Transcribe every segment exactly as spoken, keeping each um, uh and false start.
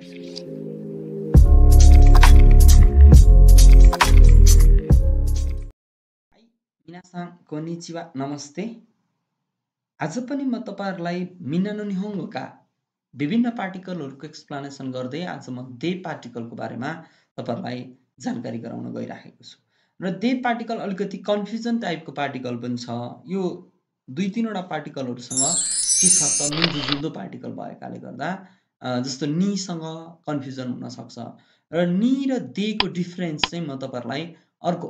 मिनासान konnichiwa नमस्ते। आज पनि म तपाईहरुलाई मिना नो निहोंगोका विभिन्न पार्टिकलहरुको एक्सप्लेनेसन गर्दै आज म दे पार्टिकलको बारेमा तपाईहरुलाई जानकारी गराउन गइराखेको छु। र दे पार्टिकल अलिकति कन्फ्युजन टाइपको पार्टिकल पनि छ। यो दुई तीनवटा पार्टिकलहरुसँग के छ त मिल्दोजुल्दो पार्टिकल भएकाले गर्दा जस्तो नि सँग कन्फ्युजन हुन सक्छ। र नि र दे को डिफरेन्स चाहिँ म तपाईहरुलाई अर्को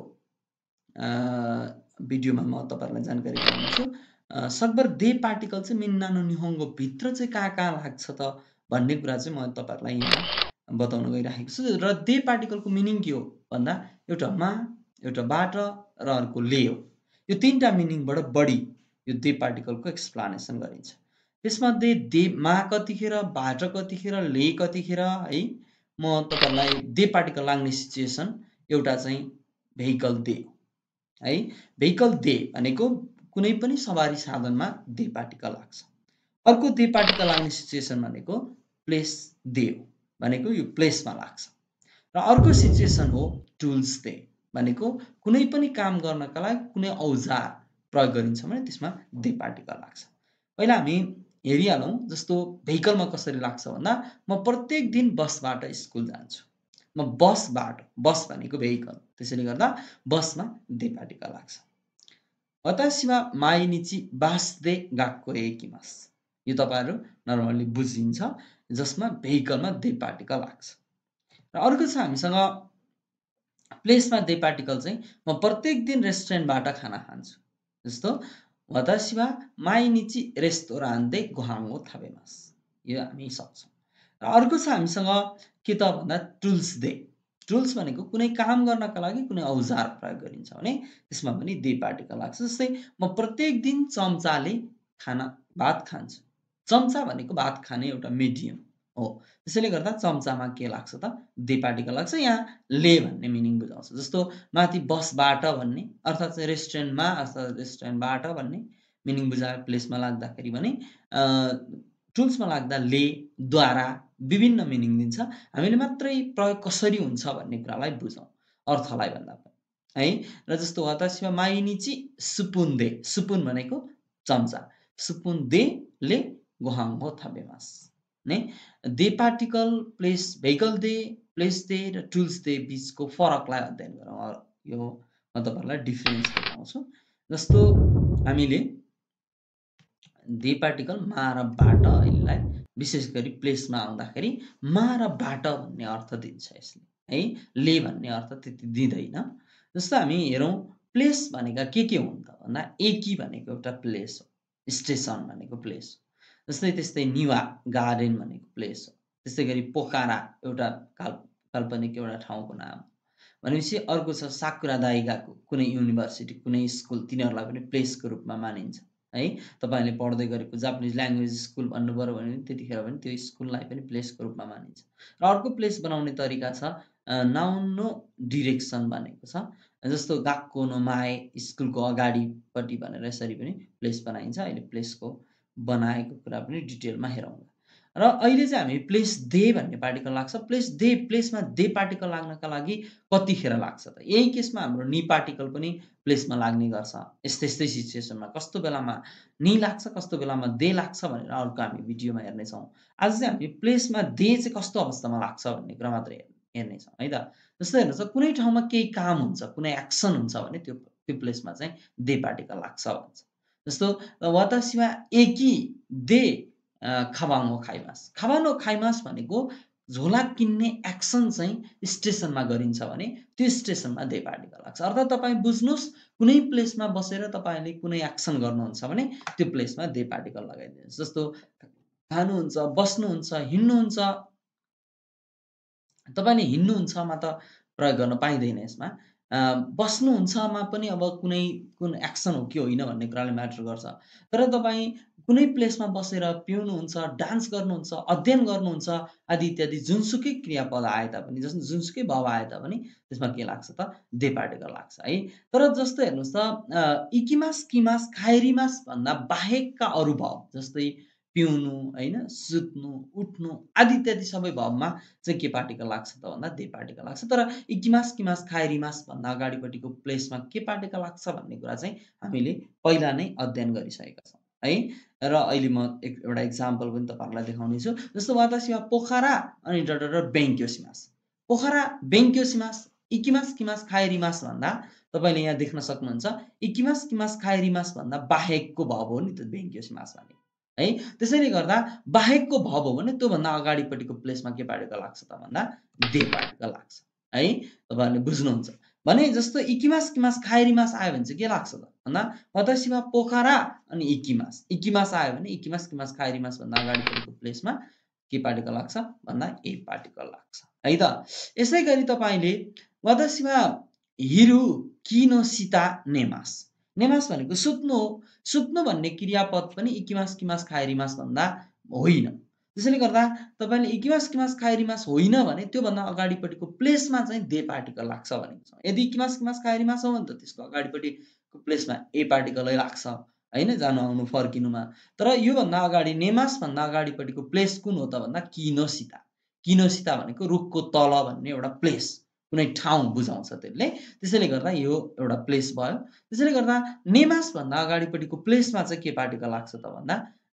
भिडियोमा म तपाईहरुलाई जानकारी गराउँछु। सकभर दे पार्टिकल चाहिँ मिन्ना नो निहोंगो भित्र चाहिँ कहाँ कहाँ लाग्छ त भन्ने कुरा चाहिँ म तपाईहरुलाई यहाँ बताउन गइराखेको छु। र दे पार्टिकलको मिनिङ के हो भन्दा एउटा मा, एउटा बाट र अर्को ले हो। यो तीनटा मिनिङबाट बढी यो दे पार्टिकलको एक्सप्लेनेसन गरिन्छ। त्यसमध्ये दे मा कतिखेर, बाट कतिखेर, ले कतिखेर है म तपाईहरुलाई दे पार्टिकल लाग्ने सिचुएसन एउटा चाहिँ भेहिकल दे है। भेहिकल दे भनेको कुनै पनि सवारी साधनमा दे पार्टिकल लाग्छ। अर्को दे पार्टिकल लाग्ने सिचुएसन भनेको प्लेस दे हो, भनेको यो प्लेसमा लाग्छ। र अर्को सिचुएसन हो टुल्स दे भनेको कुनै पनि काम गर्नका लागि कुनै औजार प्रयोग गरिन्छ भने त्यसमा दे पार्टिकल लाग्छ। पहिला हामी हेरिहालौं जस्तो भेहिकलमा कसरी लाग्छ भन्दा म प्रत्येक दिन बसबाट स्कुल जान्छु। म बसबाट, बस भनेको भेहिकल, त्यसैले गर्दा बसमा दे पार्टिकल लाग्छ। वतासी वा माइनिची बास्दै गएको एकिमास। यो तपाईहरु नर्मली बुझिन्छ जसमा भेहिकलमा दे पार्टिकल लाग्छ। र अर्को छ हामीसँग प्लेसमा दे पार्टिकल चाहिँ म प्रत्येक दिन रेस्टुरेन्टबाट खाना खान्छु। जस्तो वतासी वा माइनिची रेस्टुरान्टै गोहाङो थाबेमास। यो हामी सक्छौं। र अर्को छ हामीसँग के त भन्दा टुल्स दे। टुल्स भनेको कुनै काम गर्नका लागि कुनै औजार प्रयोग गरिन्छ भने त्यसमा पनि दे पार्टिकल लाग्छ। जस्तै म प्रत्येक दिन चम्चाले खाना भात खान्छु। चम्चा भनेको भात खाने एउटा मिडियम हो। त्यसैले गर्दा चम्चामा के लाग्छ त दे पार्टिकल लाग्छ। यहाँ ले भन्ने मिनिङ बुझाउँछ। जस्तो माथि बसबाट भन्ने अर्थात चाहिँ रेस्टुरेन्टमा अथवा रेस्टुरेन्टबाट भन्ने मिनिङ बुझायो प्लेसमा लाग्दाखेरि भने टुल्समा लाग्दा ले द्वारा विभिन्न मिनिङ दिन्छ। हामीले मात्रै प्रयोग कसरी हुन्छ भन्ने कुरालाई बुझौं अर्थलाई भन्दा पनि है। र जस्तो वतासी वा माइनिची सुपुन दे, सुपुन भनेको चम्चा, सुपुन दे ले गोहाङो थाबेमास ने दे पार्टिकल, प्लेस, भेहिकल दे, प्लेस दे र टुल्स दे बीचको फरकलाई अध्ययन गरौँ। यो म तपाईहरुलाई डिफरेन्स देखाउँछु। जस्तो हामीले दे पार्टिकल मा र बाट यसलाई विशेष गरी प्लेसमा आउँदाखेरि मा र बाट भन्ने अर्थ दिन्छ यसले है। ले भन्ने अर्थ त्यति दिँदैन। जस्तो हामी हेरौं प्लेस भनेका के के हुन् त भन्दा एकी भनेको एउटा प्लेस हो, स्टेसन भनेको प्लेस हो। जस्तै त्यस्तै निवा गार्डन भनेको प्लेस हो। त्यसै गरी पोखरा एउटा काल्पनिक एउटा ठाउँको नाम हो। भनेपछि अर्को छ साकुरा दाइगाको कुनै युनिभर्सिटी, कुनै स्कुल, तिनीहरुलाई पनि प्लेसको रूपमा मानिन्छ है। तपाईले पढ्दै गरेको जापानिज ल्याङ्ग्वेज स्कुल भन्नु पर्यो भने त्यतिखेर पनि त्यो स्कुललाई पनि प्लेसको रूपमा मानिन्छ। र अर्को प्लेस बनाउने तरिका छ नाउन नो डिरेक्सन भनेको छ। जस्तो गाक्को नो माए स्कुलको अगाडिपट्टि भनेर यसरी पनि प्लेस बनाइन्छ। अहिले प्लेसको बनाएको कुरा पनि डिटेलमा हेरौँ। र अहिले चाहिँ हामी प्लेस दे भन्ने पार्टिकल लाग्छ। प्लेस दे, प्लेसमा दे पार्टिकल लाग्नका लागि कतिखेर लाग्छ त? यही केसमा हाम्रो नि पार्टिकल पनि प्लेसमा लाग्ने गर्छ। यस्तै यस्तै सिचुएसनमा कस्तो बेलामा नि लाग्छ, कस्तो बेलामा दे लाग्छ भनेर अर्को हामी भिडियोमा हेर्ने छौं। आज चाहिँ हामी प्लेसमा दे चाहिँ कस्तो अवस्थामा लाग्छ भन्ने कुरा मात्र हेर्ने छौं है त। जस्तो हेर्नुस् कुनै ठाउँमा केही काम हुन्छ, कुनै एक्सन हुन्छ भने त्यो त्यो प्लेसमा चाहिँ दे पार्टिकल लाग्छ भन्छ। जस्तो वतासी वा एकी दे खाबाङो खाइमास। खाबानो खाइमास भनेको झोला किन्ने एक्सन चाहिँ स्टेसनमा गरिन्छ भने त्यो स्टेसनमा दे पार्टिकल लाग्छ। अर्थात तपाई बुझ्नुस् कुनै प्लेसमा बसेर तपाईले कुनै एक्सन गर्नुहुन्छ भने त्यो प्लेसमा दे पार्टिकल लगाइदिनुस्। जस्तो खानुहुन्छ, बस्नुहुन्छ, हिँड्नुहुन्छ। तपाईले हिँड्नुहुन्छमा त प्रयोग गर्न पाइदैन यसमा। बस्नुहुन्छमा पनि अब कुनै कुन एक्सन हो कि होइन भन्ने कुराले म्याटर गर्छ। तर तपाई कुनै प्लेसमा बसेर पिउनुहुन्छ, डान्स गर्नुहुन्छ, अध्ययन गर्नुहुन्छ आदि इत्यादि जुनसुकै क्रियापद आए तापनि, जस्तो जुनसुकै भाव आए तापनि त्यसमा के लाग्छ त दे पार्टिकल लाग्छ है। तर जस्तो हेर्नुस् त इकिमास, किमास, खाइरिमास भन्दा बाहेकका अरु भाव जस्तै पिउनु हैन, सुत्नु, उठ्नु आदि इत्यादि सबै भबमा चाहिँ के पार्टिकल लाग्छ त भन्दा दे पार्टिकल लाग्छ। तर इकिमास किमास खाएरिमास भन्दा अगाडिपट्टिको प्लेसमा के पार्टिकल लाग्छ भन्ने कुरा चाहिँ हामीले पहिला नै अध्ययन गरिसकेका छौँ है। र अहिले म एक एउटा एक्जाम्पल पनि तपाईँहरूलाई देखाउने छु। जस्तो वातासी वा पोखरा अनि डडर बेङ्क्योसिमास। पोखरा बेङ्क्योसिमास इकिमास किमास खाएरिमास भन्दा तपाईँले यहाँ देख्न सक्नुहुन्छ इकिमास किमास खाएरिमास भन्दा बाहेकको भब हो नि त बेङ्क्योसिमास भन्ने है। त्यसैले गर्दा बाहेकको भब हो भने त्योभन्दा अगाडिपट्टिको प्लेसमा के पार्टिकल लाग्छ त भन्दा दे पार्टिकल लाग्छ है। तपाईँहरूले बुझ्नुहुन्छ भने जस्तो इकिमास किमास खाएरिमास आयो भने चाहिँ के लाग्छ त भन्दा वातासी वा पोखरा अनि इकिमास इकिमास आयो भने इकिमास किमास खाएरिमास भन्दा अगाडिपट्टिको प्लेसमा के पार्टिकल लाग्छ भन्दा ए पार्टिकल लाग्छ है त। यसै गरी तपाईँले वातासी वा हिरु किनोसिता नेमास। नेमास भनेको सुत्नु हो। सुत्नु भन्ने क्रियापद पनि इकिमास किमास खाएरिमास भन्दा होइन। त्यसैले गर्दा तपाईँले इकिमास किमास खाएरिमास होइन भने त्योभन्दा अगाडिपट्टिको प्लेसमा चाहिँ दे पार्टिकल लाग्छ भनेको छ। यदि इकिमास किमास खाएरिमास हो भने त त्यसको अगाडिपट्टिको प्लेसमा ए पार्टिकलै लाग्छ हैन, जानु आउनु फर्किनुमा। तर योभन्दा अगाडि नेमास भन्दा अगाडिपट्टिको प्लेस कुन हो त भन्दा किनोसिता। किनोसिता भनेको रुखको तल भन्ने एउटा प्लेस, कुनै ठाउँ बुझाउँछ त्यसले। त्यसैले गर्दा यो एउटा प्लेस भयो। त्यसैले गर्दा नेमास भन्दा अगाडिपट्टिको प्लेसमा चाहिँ के पार्टिकल लाग्छ त भन्दा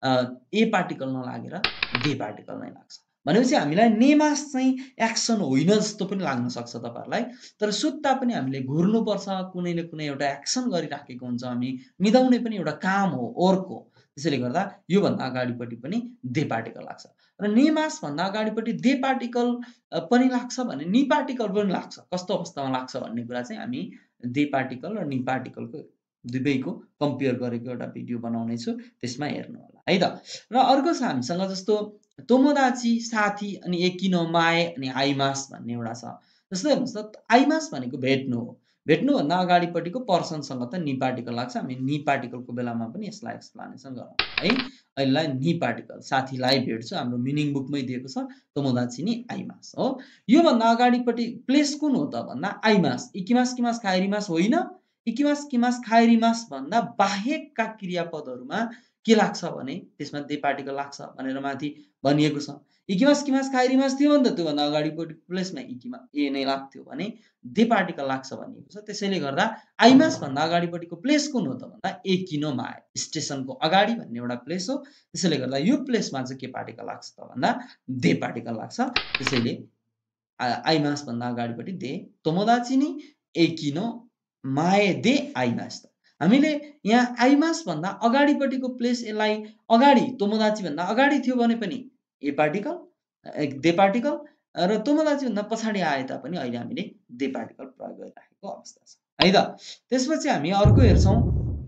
ए पार्टिकल नलागेर दे पार्टिकल नै लाग्छ। भनेपछि हामीलाई नेमास चाहिँ एक्सन होइन जस्तो पनि लाग्न सक्छ तपाईँहरूलाई। तर सुत्ता पनि हामीले घुर्नुपर्छ, कुनैले कुनै एउटा एक्सन गरिराखेको हुन्छ, हामी निदाउने पनि एउटा काम हो, वर्क हो। त्यसैले गर्दा योभन्दा अगाडिपट्टि पनि दे पार्टिकल लाग्छ। र नेमास भन्दा अगाडिपट्टि दे पार्टिकल पनि लाग्छ भने नि पार्टिकल पनि लाग्छ। कस्तो अवस्थामा लाग्छ भन्ने कुरा चाहिँ हामी दे पार्टिकल र नि पार्टिकलको दुवैको कम्पेयर गरेको एउटा भिडियो बनाउने छु, त्यसमा हेर्नु होला है त। र अर्को छ हामीसँग जस्तो तोमोदाची साथी अनि एकिनो माए अनि आइमास भन्ने एउटा छ। जस्तो हेर्नुहोस् त आइमास भनेको भेट्नु हो। भेट्नुभन्दा अगाडिपट्टिको पर्सनसँग त नि पार्टिकल लाग्छ। हामी नि पार्टिकलको बेलामा पनि यसलाई एक्सप्लेनेसन गरौँ है। अहिलेलाई नि पार्टिकल साथीलाई भेट्छु, हाम्रो मिनिङ बुकमै दिएको छ तोमोदाची नि आइमास हो। योभन्दा अगाडिपट्टि प्लेस कुन हो त भन्दा आइमास। इकिमास किमास खाएरिमास होइन। इकिमास किमास खाएरिमास भन्दा बाहेकका क्रियापदहरूमा के लाग्छ भने त्यसमा दे पार्टिकल लाग्छ भनेर माथि भनिएको छ। इकिमास किमास खाएरिमास थियो भने त त्योभन्दा अगाडिपट्टिको प्लेसमा इकिमा ए नै लाग्थ्यो भने दे पार्टिकल लाग्छ भनिएको छ। त्यसैले गर्दा आइमास भन्दा अगाडिपट्टिको प्लेस कुन हो त भन्दा एकिनो माए, स्टेसनको अगाडि भन्ने एउटा प्लेस हो। त्यसैले गर्दा यो प्लेसमा चाहिँ के पार्टिकल लाग्छ त भन्दा दे पार्टिकल लाग्छ। त्यसैले आइमास भन्दा अगाडिपट्टि दे, तोमोदाची नि एकिनो माए दे आइमास। हामीले यहाँ आइमास भन्दा अगाडिपट्टिको प्लेस यसलाई अगाडि तोमोदाची भन्दा अगाडि थियो भने पनि ए पार्टिकल दे पार्टिकल, र तोमोदाची भन्दा पछाडि आए तापनि अहिले हामीले दे पार्टिकल प्रयोग गरिराखेको अवस्था छ है त। त्यसपछि हामी अर्को हेर्छौँ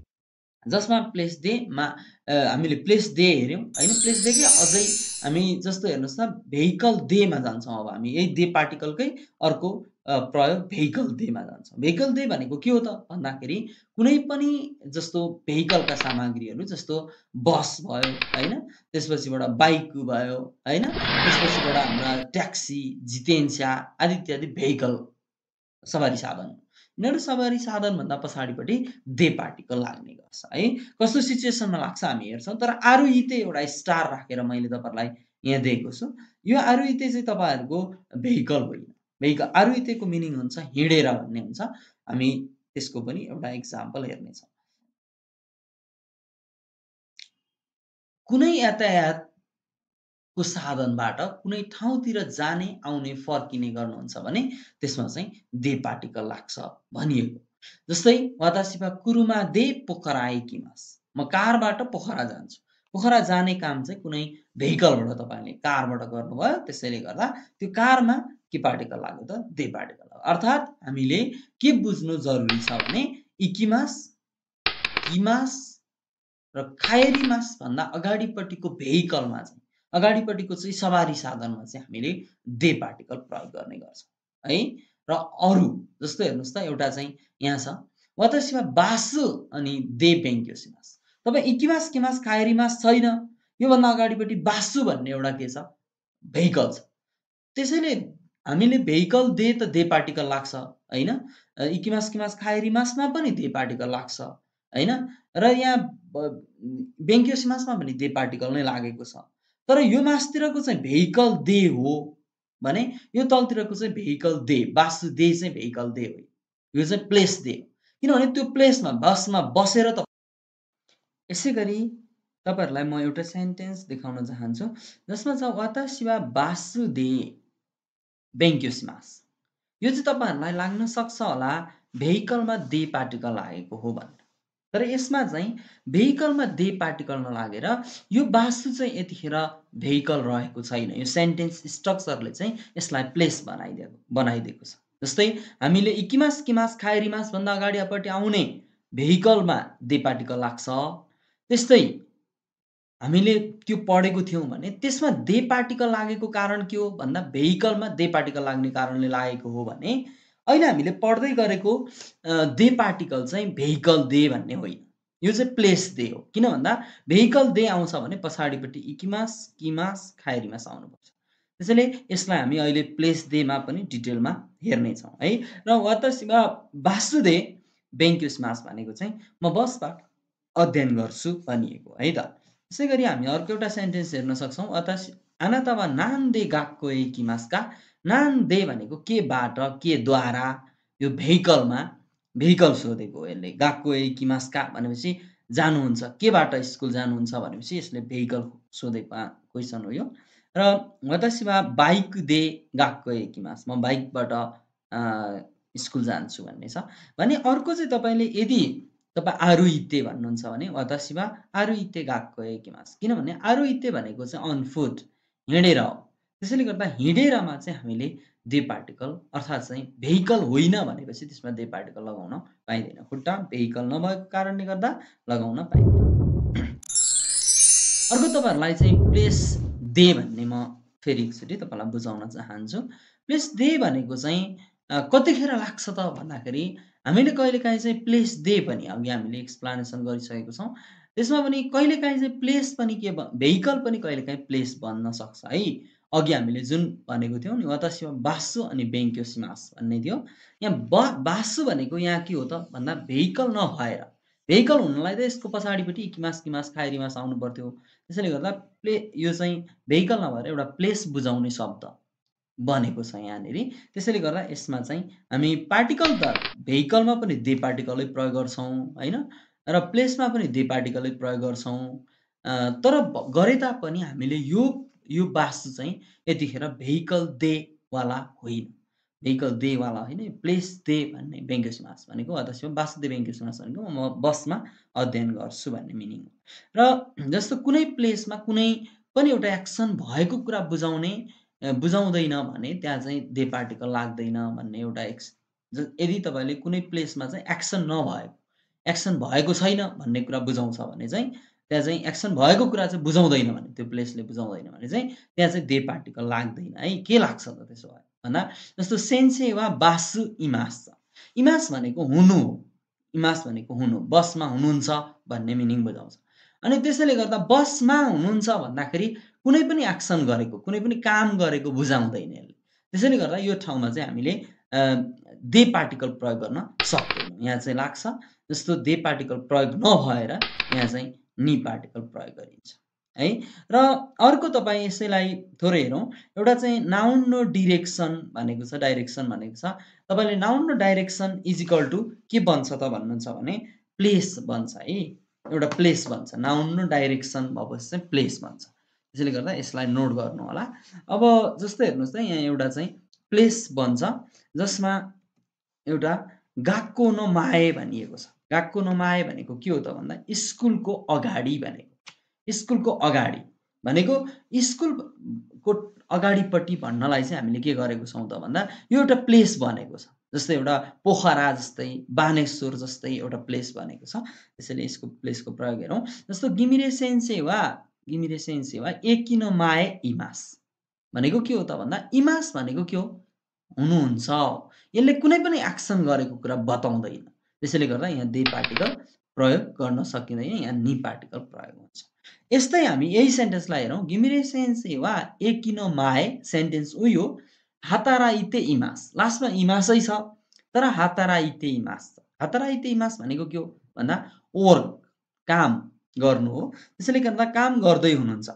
जसमा प्लेस दे मा हामीले प्लेस दे हेऱ्यौँ हैन। प्लेस देकै अझै हामी जस्तो हेर्नुहोस् न भेहिकल देमा जान्छौँ। अब हामी यही दे पार्टिकलकै अर्को प्रयोग भेहिकल देमा जान्छ। भेहिकल दे भनेको के हो त भन्दाखेरि कुनै पनि जस्तो भेहिकलका सामग्रीहरू जस्तो बस भयो हैन, त्यसपछिबाट बाइक भयो हैन, त्यसपछिबाट हाम्रा ट्याक्सी, जितेन्सा आदि इत्यादि भेहिकल सवारी साधन। यिनीहरू सवारी साधन भन्दा पछाडिपट्टि दे पार्टिकल लाग्ने गर्छ है। कस्तो सिचुएसनमा लाग्छ हामी हेर्छौँ। तर आरुइते एउटा स्टार राखेर मैले तपाईँहरूलाई यहाँ दिएको छु। यो आरुइते चाहिँ तपाईँहरूको भेहिकल होइन। भेहिकल आरुइतेको मिनिङ हुन्छ हिँडेर भन्ने हुन्छ। हामी त्यसको पनि एउटा एक्जाम्पल हेर्नेछौँ। कुनै यातायातको साधनबाट कुनै ठाउँतिर जाने आउने फर्किने गर्नुहुन्छ भने त्यसमा चाहिँ दे पार्टिकल लाग्छ भनिएको। जस्तै वातासी वा कुरुमा दे पोखरा आइकिमास। म कारबाट पोखरा जान्छु। पोखरा जाने काम चाहिँ कुनै भेहिकलबाट तपाईँले कारबाट गर्नुभयो। त्यसैले गर्दा त्यो कारमा के पार्टिकल लाग्यो त दे पार्टिकल। अर्थात् हामीले के बुझ्नु जरुरी छ भने इकिमास किमास र खाएरिमास भन्दा अगाडिपट्टिको भेहिकलमा चाहिँ अगाडिपट्टिको चाहिँ सवारी साधनमा चाहिँ हामीले दे पार्टिकल प्रयोग गर्ने गर्छौँ है। र अरू जस्तो हेर्नुहोस् त एउटा चाहिँ यहाँ छ वातासीमा बासु अनि दे बेङ्क्योसिमास। तपाईँ इकिमास किमास खाएरिमास छैन। योभन्दा अगाडिपट्टि बासु भन्ने एउटा के छ भेहिकल छ। त्यसैले हामीले भेहिकल दे त दे पार्टिकल लाग्छ हैन। इकिमास किमास खाएरिमासमा पनि दे पार्टिकल लाग्छ हैन। र यहाँ बेङ्क्योसिमासमा पनि दे पार्टिकल नै लागेको छ। तर यो मासतिरको चाहिँ भेहिकल दे हो भने यो तलतिरको चाहिँ भेहिकल दे, वासु दे चाहिँ भेहिकल दे हो। यो चाहिँ प्लेस दे हो। किनभने त्यो प्लेसमा बसमा बसेर त यसैगरी तपाईहरुलाई म एउटा सेन्टेन्स देखाउन चाहन्छु जसमा छ वातासी वा वासु दे बेङ्क्योसिमास। यो चाहिँ तपाईहरुलाई लाग्न सक्छ होला भेहिकलमा दे पार्टिकल लागेको हो भनेर। तर यसमा चाहिँ भेहिकलमा दे पार्टिकल नलागेर यो वासु चाहिँ यतिखेर भेहिकल रहेको छैन। यो सेन्टेन्स स्ट्रक्चरले चाहिँ यसलाई प्लेस बनाइदिएको बनाइदिएको छ। जस्तै हामीले इकिमास किमास खाएरिमास भन्दा अगाडिपट्टि आउने भेहिकलमा दे पार्टिकल लाग्छ। त्यस्तै हामीले त्यो पढेको थियौँ भने त्यसमा दे पार्टिकल लागेको कारण के हो भन्दा भेहिकलमा दे पार्टिकल लाग्ने कारणले लागेको हो भने अहिले हामीले पढ्दै गरेको दे पार्टिकल चाहिँ भेहिकल दे भन्ने होइन। यो चाहिँ प्लेस दे हो। किन भन्दा भेहिकल दे आउँछ भने पछाडिपट्टि इकिमास किमास खाएरिमास आउनुपर्छ। त्यसैले यसलाई हामी अहिले प्लेस देमा पनि डिटेलमा हेर्ने छौँ है। र वातासीमा वासुदे बेङ्क्योसिमास भनेको चाहिँ म बसबाट अध्ययन गर्छु भनिएको है त। त्यसैगरी हामी अर्को एउटा सेन्टेन्स हेर्न सक्छौँ वातासी आनाता वा नान्दे गाक्को एकिमासका। नान्दे भनेको केबाट केद्वारा यो भेहिकलमा भेहिकल सोधेको हो यसले। गाक्को एकिमासका भनेपछि जानुहुन्छ केबाट स्कुल जानुहुन्छ भनेपछि यसले भेहिकल सोधेको क्वेसन हो यो। र वातासी वा बाइक दे गाक्को एकिमास म बाइकबाट स्कुल जान्छु भन्ने छ भने अर्को चाहिँ तपाईले यदि तपाई आरुइते भन्नुहुन्छ भने वातासी वा आरुइते गाक्को एकिमास। किनभने आरुइते भनेको चाहिँ अन फुट हिँडेर हो। त्यसैले गर्दा हिँडेरमा चाहिँ हामीले दे पार्टिकल अर्थात् चाहिँ भेहिकल होइन भनेपछि त्यसमा दे पार्टिकल लगाउन पाइँदैन। खुट्टा भेहिकल नभएको कारणले गर्दा लगाउन पाइँदैन। अर्को तपाईहरुलाई चाहिँ प्लेस दे भन्ने म फेरि एकचोटि तपाईलाई बुझाउन चाहन्छु। प्लेस दे भनेको चाहिँ कतिखेर लाग्छ त भन्दाखेरि हामीले कहिलेकाहीँ चाहिँ प्लेस दे पनि अघि हामीले एक्सप्लेनेसन गरिसकेको छौँ। त्यसमा पनि कहिलेकाहीँ चाहिँ प्लेस पनि के भेहिकल पनि कहिलेकाहीँ प्लेस बन्न सक्छ है। अघि हामीले जुन भनेको थियौँ नि वातासीमा वासु अनि बेङ्क्योसिमास भन्ने थियो। यहाँ ब वासु भनेको यहाँ के हो त भन्दा भेहिकल नभएर भेहिकल हुनलाई त यसको पछाडिपट्टि इकिमास किमास खाएरिमास आउनु पर्थ्यो। त्यसैले गर्दा प्ले यो चाहिँ भेहिकल नभएर एउटा प्लेस बुझाउने शब्द बनेको छ यहाँनेरि। त्यसैले गर्दा यसमा चाहिँ हामी पार्टिकल त भेहिकलमा पनि दे पार्टिकलै प्रयोग गर्छौँ होइन र प्लेसमा पनि दे पार्टिकलै प्रयोग गर्छौँ। तर गरे तापनि हामीले यो यो वासु चाहिँ यतिखेर भेहिकल दे वाला होइन। भेहिकल दे वाला होइन प्लेस दे भन्ने बेङ्क्योसिमास भनेको वातासीमा वासु दे बेङ्क्योसिमास भनेको म बसमा अध्ययन गर्छु भन्ने मिनिङ हो। र जस्तो कुनै प्लेसमा कुनै पनि एउटा एक्सन भएको कुरा बुझाउने बुझाउँदैन भने त्यहाँ चाहिँ दे पार्टिकल लाग्दैन भन्ने एउटा एक्स यदि तपाईले कुनै प्लेसमा चाहिँ एक्सन नभएको एक्सन भएको छैन भन्ने कुरा बुझाउँछ भने चाहिँ त्यहाँ चाहिँ एक्सन भएको कुरा चाहिँ बुझाउँदैन भने त्यो प्लेसले बुझाउँदैन भने चाहिँ त्यहाँ चाहिँ दे पार्टिकल लाग्दैन है। के लाग्छ त त्यसो भए भन्दा जस्तो सेन्से वा वासु इमास छ। इमास भनेको हुनु हो। इमास भनेको हुनु बसमा हुनुहुन्छ भन्ने मिनिङ बुझाउँछ। अनि त्यसैले गर्दा बसमा हुनुहुन्छ भन्दाखेरि कुनै पनि एक्सन गरेको कुनै पनि काम गरेको बुझाउँदैन यसले। त्यसैले गर्दा यो ठाउँमा चाहिँ हामीले दे पार्टिकल प्रयोग गर्न सक्दैनौँ। यहाँ चाहिँ लाग्छ जस्तो दे पार्टिकल प्रयोग नभएर यहाँ चाहिँ नि पार्टिकल प्रयोग गरिन्छ है। र अर्को तपाईँ यसैलाई थोरै हेरौँ। एउटा चाहिँ नाउन नो डिरेक्सन भनेको छ डाइरेक्सन भनेको छ। तपाईँले नाउन नो डाइरेक्सन इज इक्वल टु के बन्छ त भन्नुहुन्छ भने प्लेस बन्छ है। एउटा प्लेस बन्छ नाउन नो डाइरेक्सन भएपछि चाहिँ प्लेस बन्छ। त्यसैले गर्दा यसलाई नोट गर्नु होला। अब जस्तै हेर्नुहोस् त यहाँ एउटा चाहिँ प्लेस बन्छ जसमा एउटा गाक्को नो माए भनिएको छ। गाक्को नो माए भनेको के हो त भन्दा स्कुलको अगाडि भनेको। स्कुलको अगाडि भनेको स्कुलको अगाडिपट्टि भन्नलाई चाहिँ हामीले के गरेको छौँ त भन्दा यो एउटा प्लेस बनेको छ। जस्तै एउटा पोखरा जस्तै बानेश्वर जस्तै एउटा प्लेस बनेको छ। त्यसैले यसको प्लेसको प्रयोग हेरौँ। जस्तो गिमिरे सेन्से वा गिमिरे सेन्से वा एकिनो माए इमास भनेको के हो त भन्दा इमास भनेको के हो हुनुहुन्छ। यसले कुनै पनि एक्सन गरेको कुरा बताउँदैन। त्यसैले गर्दा यहाँ दे पार्टिकल प्रयोग गर्न सकिँदैन। यहाँ नि पार्टिकल प्रयोग हुन्छ। यस्तै हामी यही सेन्टेन्सलाई हेरौँ। गिमिरे सेन्से वा एकिनो माए सेन्टेन्स उही हो। हाताराइते इमास लास्टमा इमासै छ तर हाताराइते इमास छ। हाताराइते इमास भनेको के हो भन्दा वर्क काम गर्नु हो। त्यसैले गर्दा काम गर्दै हुनुहुन्छ।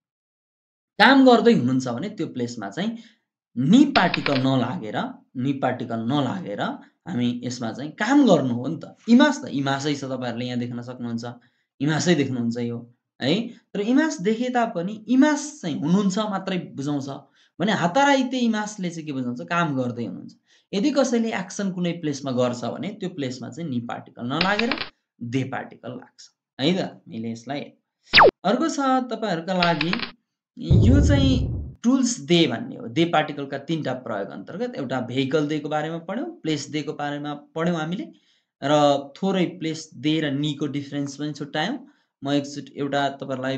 काम गर्दै हुनुहुन्छ भने त्यो प्लेसमा चाहिँ नि पार्टिकल नलागेर नि पार्टिकल नलागेर हामी यसमा चाहिँ काम गर्नु हो नि त। इमास त इमासै छ तपाईँहरूले यहाँ देख्न सक्नुहुन्छ। इमासै देख्नुहुन्छ यो, है? तर इमास देखे तापनि इमास चाहिँ हुनुहुन्छ मात्रै बुझाउँछ भने हताराइते इमासले चाहिँ के बुझाउँछ? काम गर्दै हुनुहुन्छ। यदि कसैले एक्सन कुनै प्लेसमा गर्छ भने त्यो प्लेसमा चाहिँ नि पार्टिकल नलागेर दे पार्टिकल लाग्छ, है त? मैले यसलाई अर्को छ तपाईँहरूका लागि यो चाहिँ टुल्स दे भन्ने हो। दे पार्टिकलका तीनटा प्रयोग अन्तर्गत एउटा भेहिकल देको बारेमा पढ्यौँ, प्लेस देको बारेमा पढ्यौँ हामीले र थोरै प्लेस दे र नीको डिफरेन्स पनि छुट्यायौँ। म एकचोटि एउटा तपाईँहरूलाई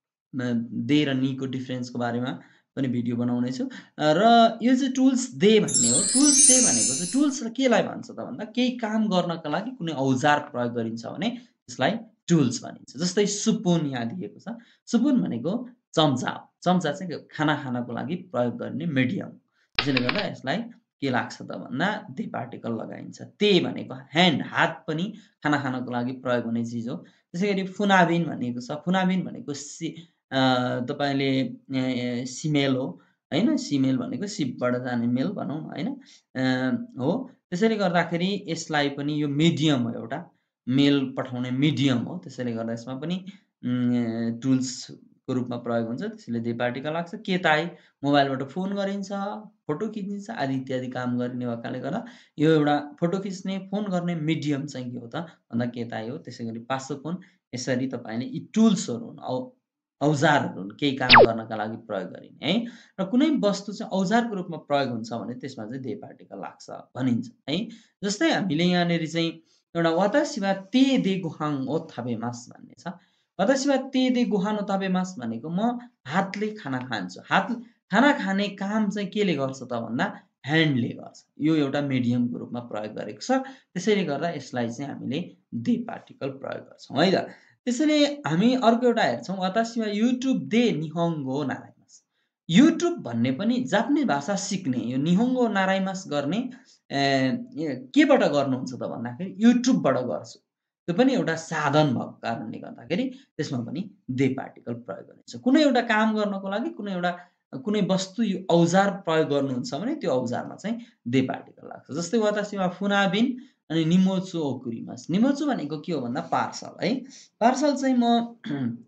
दे र नीको डिफरेन्सको बारेमा पनि भिडियो बनाउने छु र यो चाहिँ टुल्स दे भन्ने हो। टुल्स दे भनेको चाहिँ टुल्स केलाई भन्छ त भन्दा केही काम गर्नका लागि कुनै औजार प्रयोग गरिन्छ भने त्यसलाई टुल्स भनिन्छ। जस्तै सुपुन यहाँ दिएको छ। सुपुन भनेको चम्चा हो। चम्चा चाहिँ खाना खानको लागि प्रयोग गर्ने मिडियम। त्यसैले गर्दा यसलाई के लाग्छ त भन्दा दे पार्टिकल लगाइन्छ। ते भनेको ह्यान्ड, हात पनि खाना खानको लागि प्रयोग हुने चिज हो। त्यसै गरी फुनाबिन भनेको छ। फुनाबिन भनेको सि अ, तपाईँले अ, सिमेल हो, होइन? सिमेल भनेको सिपबाट जाने मेल भनौँ न, होइन? अ, हो। त्यसैले गर्दाखेरि यसलाई पनि यो मिडियम हो एउटा, मेल पठाउने मिडियम हो। त्यसैले गर्दा यसमा पनि उम्, टुल्सको रूपमा प्रयोग हुन्छ। त्यसैले दे पार्टिकल लाग्छ। केताई मोबाइलबाट फोन गरिन्छ, फोटो खिचिन्छ आदि इत्यादि काम गरिने भएकाले गर्दा यो एउटा फोटो खिच्ने, फोन गर्ने मिडियम चाहिँ के हो त भन्दा केताई हो। त्यसै गरी पासोफोन यसरी तपाईँले यी टुल्सहरू हुन्, औ औजारहरू हुन्, केही काम गर्नका लागि प्रयोग गरिने, है? र कुनै वस्तु चाहिँ औजारको रूपमा प्रयोग हुन्छ भने त्यसमा चाहिँ दे पार्टिकल लाग्छ भनिन्छ, है? जस्तै हामीले यहाँनिर चाहिँ एउटा वातासी वा ते दे गोहाङ ओ थाबेमास भन्ने छ। वातासी वा ते दे गोहान ओ थाबेमास भनेको म हातले खाना खान्छु। हात खाना खाने काम चाहिँ केले गर्छ त भन्दा ह्यान्डले गर्छ। यो एउटा मिडियमको रूपमा प्रयोग गरेको छ। त्यसैले गर्दा यसलाई चाहिँ हामीले दे पार्टिकल प्रयोग गर्छौँ, है त? त्यसैले हामी अर्को एउटा हेर्छौँ वातासी वा युट्युब दे निहोङ्गो नाराइमास। युट्युब भन्ने पनि जापानिज भाषा सिक्ने यो निहोङ्गो नाराइमास गर्ने अ, ए केबाट गर्नुहुन्छ त भन्दाखेरि युट्युबबाट गर्छु। त्यो पनि एउटा साधन भएको कारणले गर्दाखेरि त्यसमा पनि दे पार्टिकल प्रयोग गरिन्छ। कुनै एउटा काम गर्नको लागि कुनै एउटा कुनै वस्तु यो औजार प्रयोग गर्नुहुन्छ भने त्यो औजारमा चाहिँ दे पार्टिकल लाग्छ। जस्तै वातासी वा फुनाबिन अनि निमोचो ओकुरिमास। निमोचो भनेको के हो भन्दा पार्सल, है? पार्सल चाहिँ म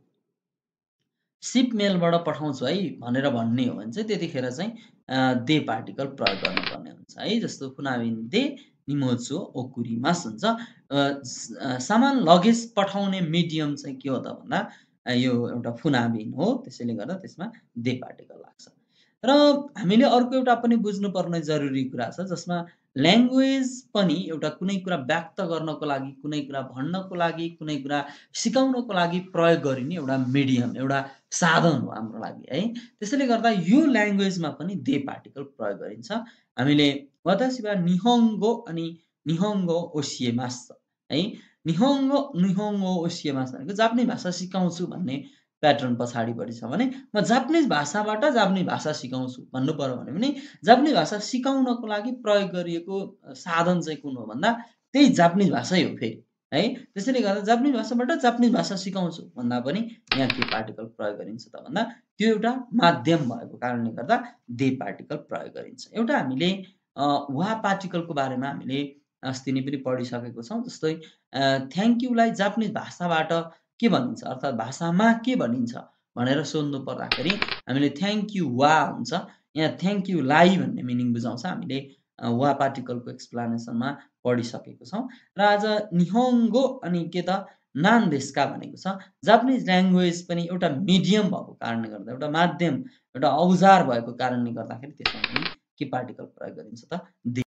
सिप मेलबाट पठाउँछु है भनेर भन्ने हो भने चाहिँ त्यतिखेर चाहिँ अ, दे पार्टिकल प्रयोग गर्नुपर्ने हुन्छ, है? जस्तो फुनाबिन दे निमोचो ओकुरिमास हुन्छ। अ, स अ, सामान लगेज पठाउने मिडियम चाहिँ के हो त भन्दा अ, यो एउटा फुनाबिन हो। त्यसैले गर्दा त्यसमा दे पार्टिकल लाग्छ। र हामीले अर्को एउटा पनि बुझ्नुपर्ने जरुरी कुरा छ जसमा ल्याङ्ग्वेज पनि एउटा कुनै कुरा व्यक्त गर्नको लागि, कुनै कुरा भन्नको लागि, कुनै कुरा सिकाउनको लागि प्रयोग गरिने एउटा मिडियम, एउटा साधन हो हाम्रो लागि, है? त्यसैले गर्दा यो ल्याङ्ग्वेजमा पनि दे पार्टिकल प्रयोग गरिन्छ। हामीले वातासी वा निहोङ्गो अनि निहोङ्गो ओसिएमास, है? निहोङ्गो निहोङ्गो ओसिएमास भनेको जापानिज भाषा सिकाउँछु भन्ने प्याटर्न पछाडिपट्टि छ भने म जापानिज भाषाबाट जापानिज भाषा सिकाउँछु भन्नु पर्यो भने पनि जापानिज भाषा सिकाउनको लागि प्रयोग गरिएको अ, साधन चाहिँ कुन हो भन्दा त्यही जापानिज भाषै हो फेरि, है? त्यसैले गर्दा जापानिज भाषाबाट जापानिज भाषा सिकाउँछु भन्दा पनि यहाँ के पार्टिकल प्रयोग गरिन्छ त भन्दा त्यो एउटा माध्यम भएको कारणले गर्दा दे पार्टिकल प्रयोग गरिन्छ। एउटा हामीले अ, वा पार्टिकलको बारेमा हामीले अस्ति नै पनि पढिसकेको छौँ। जस्तै अ, थ्याङ्क युलाई जापानिज भाषाबाट के भनिन्छ अर्थात् भाषामा के भनिन्छ भनेर सोध्नु पर्दाखेरि हामीले थ्याङ्क यू वा हुन्छ। यहाँ थ्याङ्क यू लाई भन्ने मिनिङ बुझाउँछ। हामीले अ, वा पार्टिकलको एक्सप्लानेसनमा पढिसकेको छौँ र आज निहोङ्गो अनि के त नान देस्का भनेको छ। जापानिज ल्याङ्ग्वेज पनि एउटा मिडियम भएको कारणले गर्दा, एउटा माध्यम, एउटा औजार भएको कारणले गर्दाखेरि त्यसमा पनि के पार्टिकल प्रयोग गरिन्छ त दे